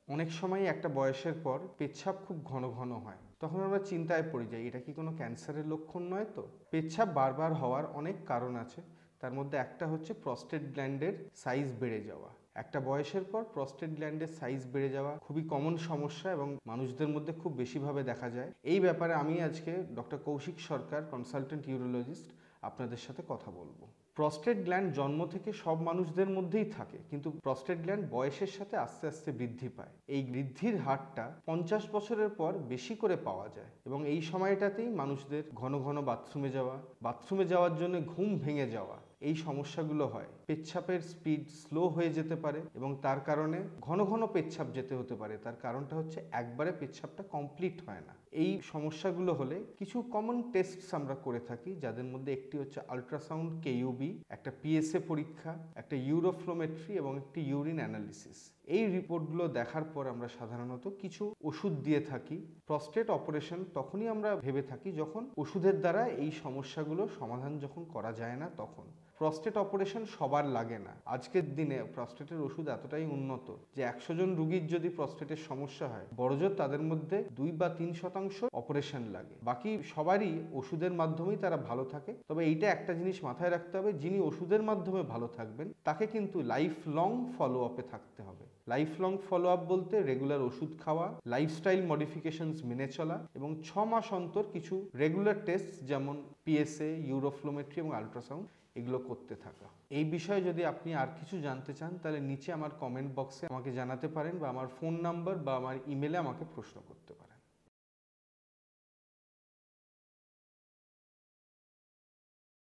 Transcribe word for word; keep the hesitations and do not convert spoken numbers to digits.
অনেক সময় একটা বয়সের পর পেচ্ছাপ খুব ঘন ঘন হয়, তখন আমরা চিন্তায় পড়ে যাই এটা কি কোনো ক্যান্সারের লক্ষণ নয় তো। পেচ্ছাপ বারবার হওয়ার অনেক কারণ আছে, তার মধ্যে একটা হচ্ছে প্রস্টেট গ্ল্যান্ডের সাইজ বেড়ে যাওয়া। একটা বয়সের পর প্রস্টেট গ্ল্যান্ডের সাইজ বেড়ে যাওয়া খুবই কমন সমস্যা এবং মানুষদের মধ্যে খুব বেশিভাবে দেখা যায়। এই ব্যাপারে আমি আজকে doctor Koushik Sarkar, consultant urologist, আপনাদের সাথে কথা বলবো। প্রস্টেট গ্ল্যান্ড জন্ম থেকে সব মানুষদের মধ্যেই থাকে, কিন্তু প্রস্টেট গ্ল্যান্ড বয়সের সাথে আস্তে আস্তে বৃদ্ধি পায়। এই বৃদ্ধির হারটা পঞ্চাশ বছরের পর বেশি করে পাওয়া যায় এবং এই সময়টাতেই মানুষদের ঘন ঘন বাথরুমে যাওয়া, বাথরুমে যাওয়ার জন্য ঘুম ভেঙে যাওয়া, এই সমস্যাগুলো হয়। পেচ্ছাপের স্পিড স্লো হয়ে যেতে পারে এবং তার কারণে ঘন ঘন পেচ্ছাপ যেতে হতে পারে। তার কারণটা হচ্ছে একবারে পেচ্ছাপটা কমপ্লিট হয় না। এই সমস্যাগুলো হলে কিছু কমন টেস্টস আমরা করে থাকি, যাদের মধ্যে একটি হচ্ছে আল্ট্রাসাউন্ড কেইউবি, একটা পিএসএ পরীক্ষা, একটা ইউরোফ্লোমেট্রি এবং একটি ইউরিন অ্যানালিসিস। এই রিপোর্টগুলো দেখার পর আমরা সাধারণত কিছু ওষুধ দিয়ে থাকি। প্রস্টেট অপারেশন তখনই আমরা ভেবে থাকি যখন ওষুধের দ্বারা এই সমস্যাগুলো সমাধান যখন করা যায় না তখন। প্রস্টেট অপারেশন সবার লাগে না। আজকের দিনে প্রস্টেটের ওষুধ এতটাই উন্নত যে একশো জন রুগীর যদি প্রস্টেটের সমস্যা হয়, বড়জোর তাদের মধ্যে দুই বা তিন শতাংশ অপারেশন লাগে। বাকি সবারই ওষুধের মাধ্যমেই তারা ভালো থাকে। তবে এইটা একটা জিনিস মাথায় রাখতে হবে, যিনি ওষুধের মাধ্যমে ভালো থাকবেন তাকে কিন্তু লাইফ লং ফলো আপে থাকতে হবে। লাইফ লং ফলো আপ বলতে রেগুলার ওষুধ খাওয়া, লাইফস্টাইল মডিফিকেশনস মেনে চলা এবং ছ মাস অন্তর কিছু রেগুলার টেস্ট যেমন পিএসএ, ইউরোফ্লোমেট্রি এবং আল্ট্রাসাউন্ড এগুলো করতে থাকা। এই বিষয়ে যদি আপনি আর কিছু জানতে চান তাহলে নিচে আমার কমেন্ট বক্সে আমাকে জানাতে পারেন বা আমার ফোন নাম্বার বা আমার ইমেলে আমাকে প্রশ্ন করতে